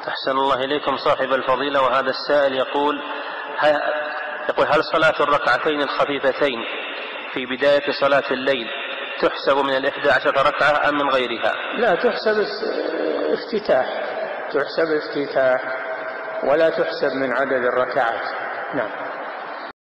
أحسن الله إليكم صاحب الفضيلة. وهذا السائل يقول هل صلاة الركعتين الخفيفتين في بداية صلاة الليل تحسب من 11 ركعة أم من غيرها؟ لا، تحسب افتتاح ولا تحسب من عدد الركعات. نعم.